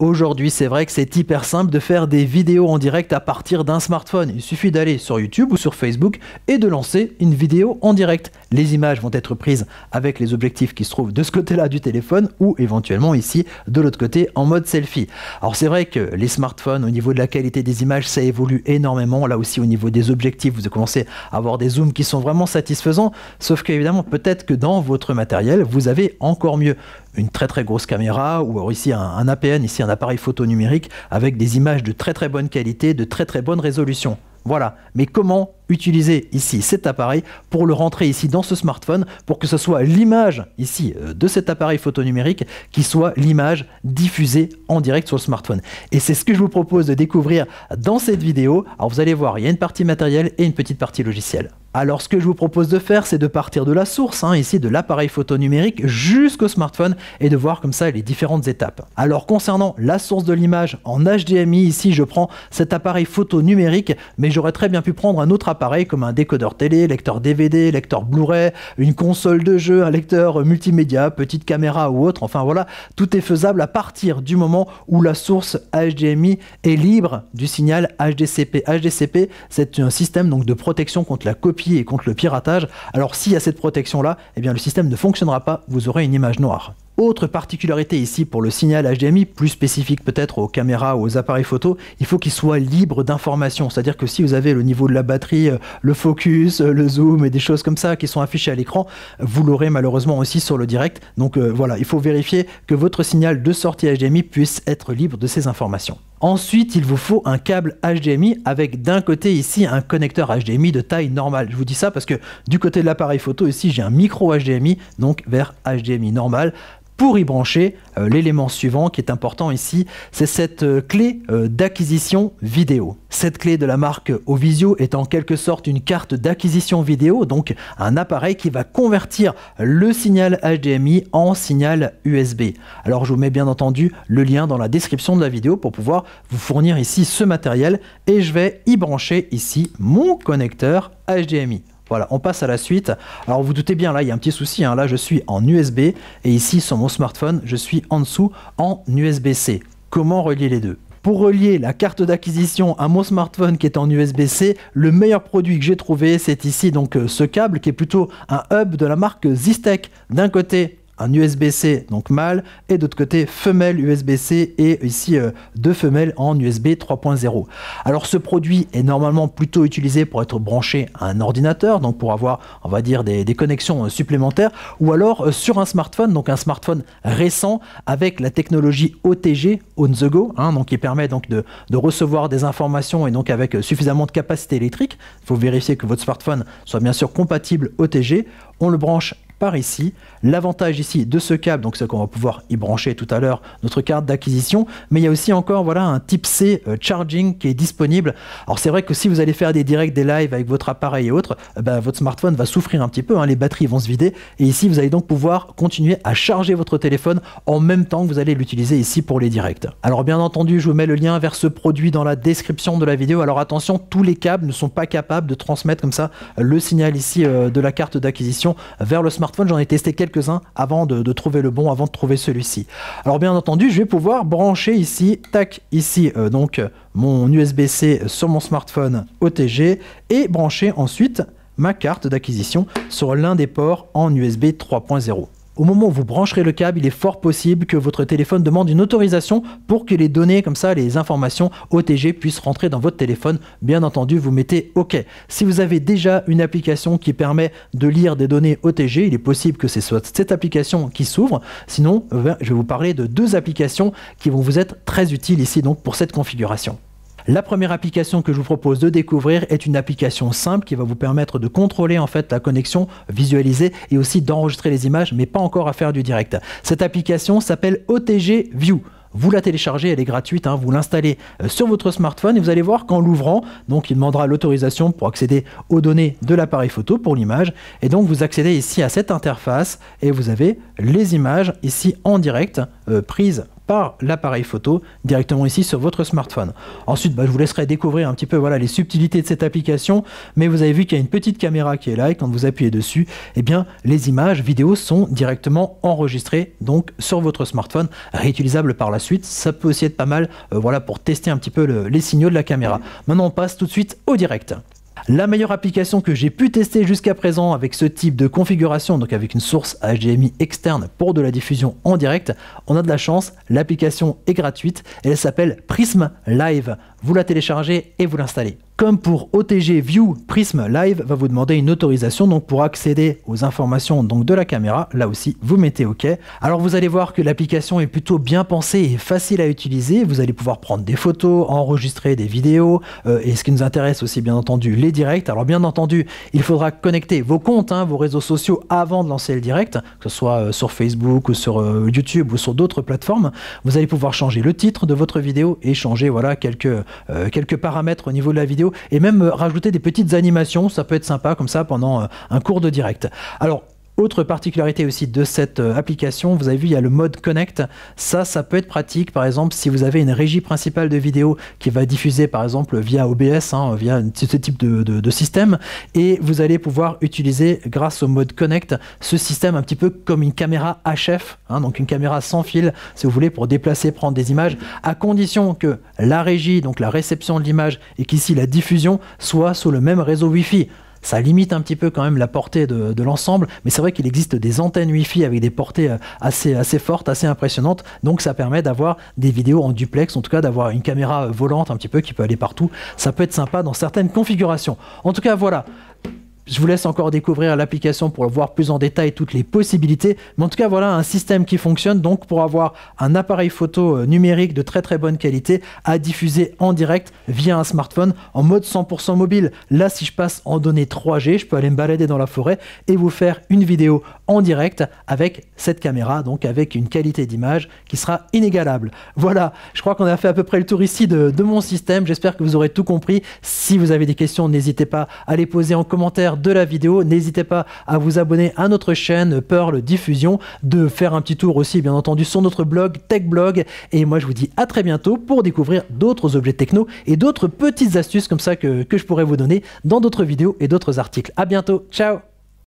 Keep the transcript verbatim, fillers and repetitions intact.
Aujourd'hui, c'est vrai que c'est hyper simple de faire des vidéos en direct à partir d'un smartphone. Il suffit d'aller sur YouTube ou sur Facebook et de lancer une vidéo en direct. Les images vont être prises avec les objectifs qui se trouvent de ce côté-là du téléphone ou éventuellement ici de l'autre côté en mode selfie. Alors c'est vrai que les smartphones, au niveau de la qualité des images, ça évolue énormément. Là aussi, au niveau des objectifs, vous commencez à avoir des zooms qui sont vraiment satisfaisants. Sauf qu'évidemment, peut-être que dans votre matériel, vous avez encore mieux. Une très très grosse caméra ou alors ici un, un A P N, ici un appareil photo numérique avec des images de très très bonne qualité, de très très bonne résolution. Voilà, mais comment utiliser ici cet appareil pour le rentrer ici dans ce smartphone pour que ce soit l'image ici de cet appareil photo numérique qui soit l'image diffusée en direct sur le smartphone. Et c'est ce que je vous propose de découvrir dans cette vidéo. Alors vous allez voir, il y a une partie matérielle et une petite partie logicielle. Alors ce que je vous propose de faire, c'est de partir de la source, hein, ici de l'appareil photo numérique jusqu'au smartphone et de voir comme ça les différentes étapes. Alors concernant la source de l'image en H D M I, ici je prends cet appareil photo numérique, mais j'aurais très bien pu prendre un autre appareil comme un décodeur télé, lecteur D V D, lecteur Blu-ray, une console de jeu, un lecteur multimédia, petite caméra ou autre. Enfin voilà, tout est faisable à partir du moment où la source H D M I est libre du signal H D C P. H D C P, c'est un système donc de protection contre la copie et contre le piratage. Alors s'il y a cette protection là, eh bien le système ne fonctionnera pas, vous aurez une image noire. Autre particularité ici pour le signal H D M I, plus spécifique peut-être aux caméras ou aux appareils photo, il faut qu'il soit libre d'informations. C'est-à-dire que si vous avez le niveau de la batterie, le focus, le zoom et des choses comme ça qui sont affichées à l'écran, vous l'aurez malheureusement aussi sur le direct. Donc euh, voilà, il faut vérifier que votre signal de sortie H D M I puisse être libre de ces informations. Ensuite, il vous faut un câble H D M I avec d'un côté ici un connecteur H D M I de taille normale. Je vous dis ça parce que du côté de l'appareil photo ici, j'ai un micro H D M I, donc vers H D M I normal. Pour y brancher, euh, l'élément suivant qui est important ici, c'est cette euh, clé euh, d'acquisition vidéo. Cette clé de la marque Ovisio est en quelque sorte une carte d'acquisition vidéo, donc un appareil qui va convertir le signal H D M I en signal U S B. Alors je vous mets bien entendu le lien dans la description de la vidéo pour pouvoir vous fournir ici ce matériel et je vais y brancher ici mon connecteur H D M I. Voilà, on passe à la suite. Alors vous, vous doutez bien, là il y a un petit souci, hein. Là je suis en U S B et ici sur mon smartphone, je suis en dessous en U S B C. Comment relier les deux ? Pour relier la carte d'acquisition à mon smartphone qui est en U S B C, le meilleur produit que j'ai trouvé, c'est ici donc ce câble qui est plutôt un hub de la marque Zistec. D'un côté, un U S B C donc mâle et d'autre côté femelle U S B C et ici euh, deux femelles en U S B trois point zéro. Alors ce produit est normalement plutôt utilisé pour être branché à un ordinateur, donc pour avoir on va dire des, des connexions euh, supplémentaires ou alors euh, sur un smartphone, donc un smartphone récent avec la technologie O T G, on the go, hein, donc qui permet donc de, de recevoir des informations et donc avec euh, suffisamment de capacité électrique. Il faut vérifier que votre smartphone soit bien sûr compatible O T G. On le branche par ici. L'avantage ici de ce câble, donc c'est qu'on va pouvoir y brancher tout à l'heure notre carte d'acquisition, mais il y a aussi encore voilà un type C euh, charging qui est disponible. Alors c'est vrai que si vous allez faire des directs, des lives avec votre appareil et autres, euh, bah, votre smartphone va souffrir un petit peu, hein, les batteries vont se vider et ici vous allez donc pouvoir continuer à charger votre téléphone en même temps que vous allez l'utiliser ici pour les directs. Alors bien entendu, je vous mets le lien vers ce produit dans la description de la vidéo. Alors attention, tous les câbles ne sont pas capables de transmettre comme ça le signal ici euh, de la carte d'acquisition vers le smartphone. J'en ai testé quelques-uns avant de, de trouver le bon, avant de trouver celui-ci. Alors bien entendu, je vais pouvoir brancher ici, tac, ici euh, donc mon U S B C sur mon smartphone O T G et brancher ensuite ma carte d'acquisition sur l'un des ports en U S B trois point zéro. Au moment où vous brancherez le câble, il est fort possible que votre téléphone demande une autorisation pour que les données, comme ça, les informations O T G puissent rentrer dans votre téléphone. Bien entendu, vous mettez OK. Si vous avez déjà une application qui permet de lire des données O T G, il est possible que ce soit cette application qui s'ouvre. Sinon, je vais vous parler de deux applications qui vont vous être très utiles ici donc pour cette configuration. La première application que je vous propose de découvrir est une application simple qui va vous permettre de contrôler en fait la connexion, visualiser et aussi d'enregistrer les images, mais pas encore à faire du direct. Cette application s'appelle O T G View. Vous la téléchargez, elle est gratuite, hein, vous l'installez sur votre smartphone et vous allez voir qu'en l'ouvrant, donc il demandera l'autorisation pour accéder aux données de l'appareil photo pour l'image. Et donc vous accédez ici à cette interface et vous avez les images ici en direct euh, prises par l'appareil photo directement ici sur votre smartphone. Ensuite, bah, je vous laisserai découvrir un petit peu voilà, les subtilités de cette application, mais vous avez vu qu'il y a une petite caméra qui est là et quand vous appuyez dessus, eh bien, les images vidéo sont directement enregistrées donc sur votre smartphone, réutilisable par la suite. Ça peut aussi être pas mal euh, voilà, pour tester un petit peu le, les signaux de la caméra. Maintenant, on passe tout de suite au direct. La meilleure application que j'ai pu tester jusqu'à présent avec ce type de configuration, donc avec une source H D M I externe pour de la diffusion en direct, on a de la chance, l'application est gratuite et elle s'appelle Prism Live. Vous la téléchargez et vous l'installez. Comme pour O T G View, Prism Live va vous demander une autorisation donc pour accéder aux informations donc de la caméra. Là aussi, vous mettez OK. Alors vous allez voir que l'application est plutôt bien pensée et facile à utiliser. Vous allez pouvoir prendre des photos, enregistrer des vidéos euh, et ce qui nous intéresse aussi bien entendu les directs. Alors bien entendu, il faudra connecter vos comptes, hein, vos réseaux sociaux avant de lancer le direct, que ce soit euh, sur Facebook ou sur euh, YouTube ou sur d'autres plateformes. Vous allez pouvoir changer le titre de votre vidéo et changer voilà quelques euh, quelques paramètres au niveau de la vidéo et même euh, rajouter des petites animations, ça peut être sympa comme ça pendant euh, un cours de direct. Alors, autre particularité aussi de cette euh, application, vous avez vu, il y a le mode Connect. Ça, ça peut être pratique, par exemple, si vous avez une régie principale de vidéo qui va diffuser, par exemple, via O B S, hein, via ce type de, de, de système, et vous allez pouvoir utiliser, grâce au mode Connect, ce système un petit peu comme une caméra H F, hein, donc une caméra sans fil, si vous voulez, pour déplacer, prendre des images, à condition que la régie, donc la réception de l'image, et qu'ici la diffusion soit sous le même réseau Wi-Fi. Ça limite un petit peu quand même la portée de, de l'ensemble, mais c'est vrai qu'il existe des antennes Wi-Fi avec des portées assez, assez fortes, assez impressionnantes, donc ça permet d'avoir des vidéos en duplex, en tout cas d'avoir une caméra volante un petit peu qui peut aller partout. Ça peut être sympa dans certaines configurations. En tout cas, voilà. Je vous laisse encore découvrir l'application pour voir plus en détail toutes les possibilités. Mais en tout cas, voilà un système qui fonctionne donc pour avoir un appareil photo numérique de très très bonne qualité à diffuser en direct via un smartphone en mode cent pour cent mobile. Là, si je passe en données trois G, je peux aller me balader dans la forêt et vous faire une vidéo en direct avec cette caméra, donc avec une qualité d'image qui sera inégalable. Voilà, je crois qu'on a fait à peu près le tour ici de, de mon système. J'espère que vous aurez tout compris. Si vous avez des questions, n'hésitez pas à les poser en commentaire de la vidéo. N'hésitez pas à vous abonner à notre chaîne Pearl Diffusion, de faire un petit tour aussi bien entendu sur notre blog TechBlog, et moi je vous dis à très bientôt pour découvrir d'autres objets techno et d'autres petites astuces comme ça que, que je pourrais vous donner dans d'autres vidéos et d'autres articles. À bientôt, ciao.